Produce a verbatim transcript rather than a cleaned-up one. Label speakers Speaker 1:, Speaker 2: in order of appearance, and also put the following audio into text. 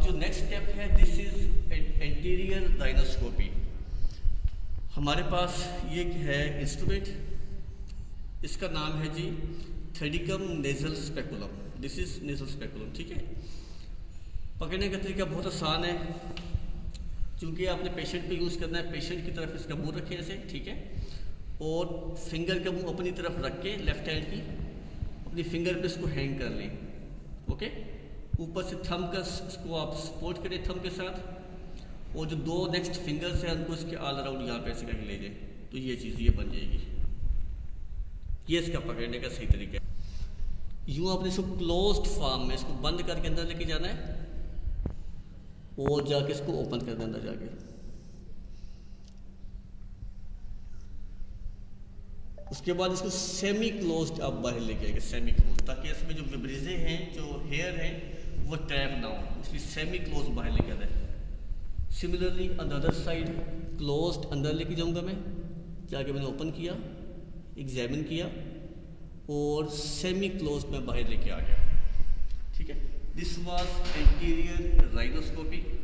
Speaker 1: जो next step है, this is anterior rhinoscopy. हमारे पास ये है इंस्ट्रूमेंट, इसका नाम है जी थ्रेडिकम nasal speculum. This is nasal speculum, ठीक है। पकड़ने का तरीका बहुत आसान है, क्योंकि आपने पेशेंट पे यूज़ करना है। पेशेंट की तरफ इसका मुंह रखें ऐसे, ठीक है, और फिंगर का मुंह अपनी तरफ रख के लेफ्ट हैंड की अपनी फिंगर पे इसको हैंग कर लें, ओके। ऊपर से थंब का इसको आप सपोर्ट करें थंब के साथ, और जो दो नेक्स्ट फिंगर्स हैं उनको इसके ऑल अराउंड यहाँ पे ऐसे करके ले जाए, तो ये चीज़ ये बन जाएगी। ये इसका पकड़ने का सही तरीका है। यूँ आपने इसको क्लोज्ड फॉर्म में इसको बंद करके अंदर लेके जाना है, और जाके इसको ओपन कर दें अंदर जाके। उसके बाद इसको सेमी क्लोज्ड आप बाहर लेके आएंगे, सेमी क्लोज, ताकि इसमें जो विब्रिजे हैं, जो हेयर है, वो ट्रैप ना हो, इसलिए सेमी क्लोज बाहर लेके आता है। Similarly on the other side closed अंदर लेके जाऊंगा मैं, जाके मैंने ओपन किया, एग्जामिन किया, और सेमी क्लोज्ड में बाहर लेके आ गया, ठीक है। This was anterior rhinoscopy.